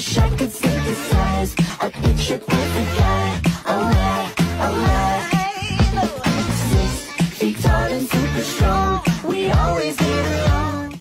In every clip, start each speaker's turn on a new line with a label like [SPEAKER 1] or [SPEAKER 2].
[SPEAKER 1] wish I could synthesize a picture perfect guy. Alright, alright. 6 feet tall and super strong, we always get along.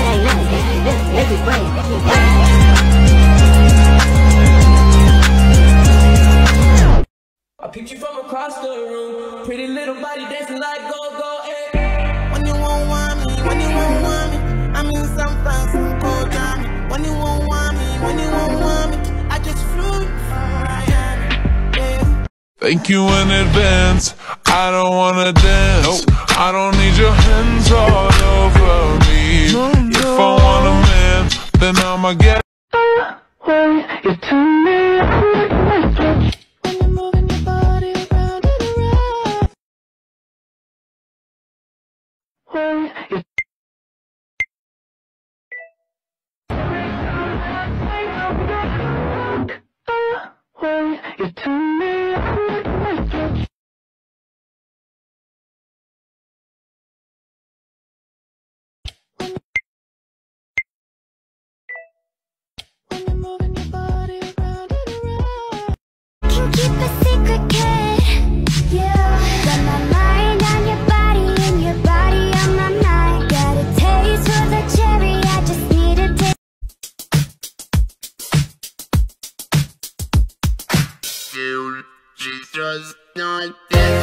[SPEAKER 2] I peeped you from across the room, pretty little body dancing like go-go, eh.
[SPEAKER 3] When you won't want me, when you won't want me, I'm in some fast and cold time. When you won't want me, when you won't want me, I just flew from Miami, yeah.
[SPEAKER 4] Thank you in advance, I don't wanna dance. I don't need your hands all over me. If I want a man, then I'ma get.
[SPEAKER 1] When you turn me on, when you're moving your body around and around. When you turn me on. When you're moving your body around and around.
[SPEAKER 5] Can keep a secret, kid. Yeah. Got my mind on your body and your body on my mind. Got a taste for the cherry, I just need a taste.
[SPEAKER 3] Dude, she's just not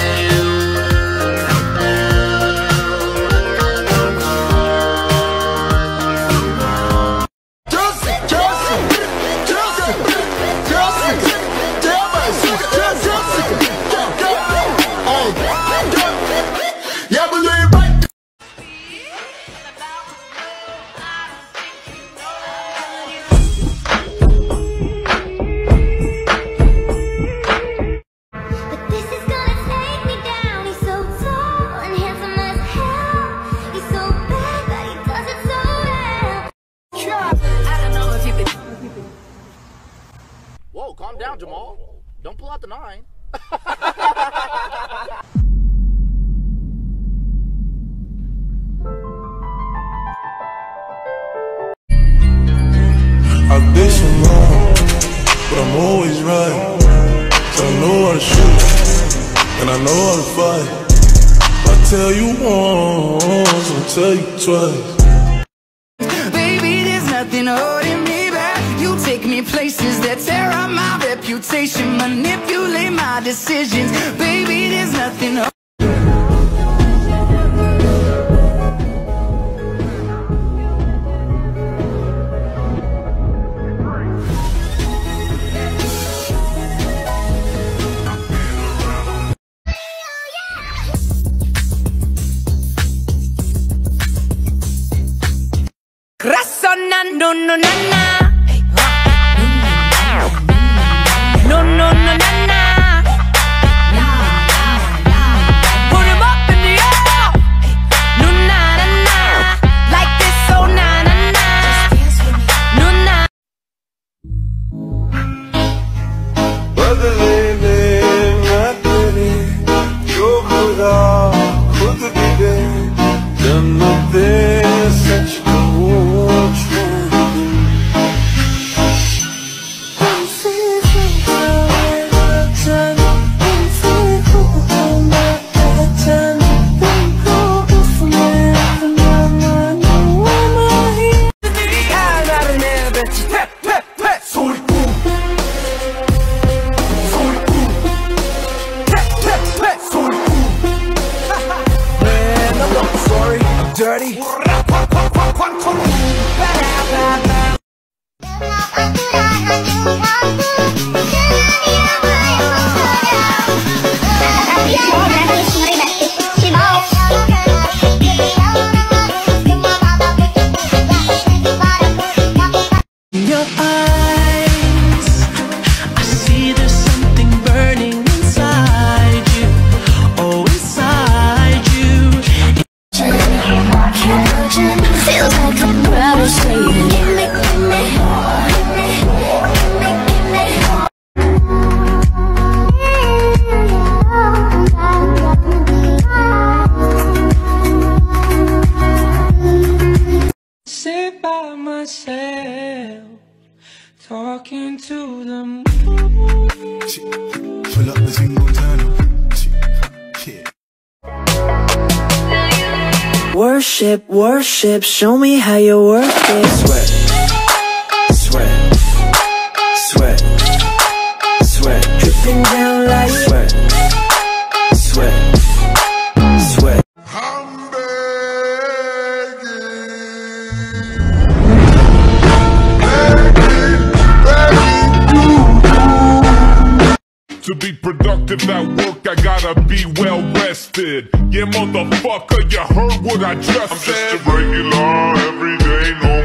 [SPEAKER 6] Whoa, calm down, Jamal. Don't pull out the 9.
[SPEAKER 4] I've been so long, but I'm always right. So I know how to shoot, and I know how to fight. If I tell you once, I'll tell you twice.
[SPEAKER 3] Baby, there's nothing holding me back. You take me places that tear up my reputation, manipulate my decisions. Baby, there's nothing
[SPEAKER 1] No, no, na, na. No, no, no, na, na. Put 'em up in the air. No, na, na, na. Like this, oh, na, na, na. No, na.
[SPEAKER 3] dirty.
[SPEAKER 1] Your eyes, I see there's something burning inside you. Oh, inside you. Feels like I'm gravitating. Sit by myself,
[SPEAKER 2] talking to the moon.
[SPEAKER 4] Pull up the single Montana.
[SPEAKER 7] Worship, worship, show me how you work it.
[SPEAKER 8] Sweat, sweat, sweat, sweat,
[SPEAKER 7] Dripping down like
[SPEAKER 8] sweat, sweat, sweat.
[SPEAKER 4] I'm begging. To be productive at work, I gotta be well rested. Yeah, motherfucker, you heard what I just said. I'm just a regular, everyday, no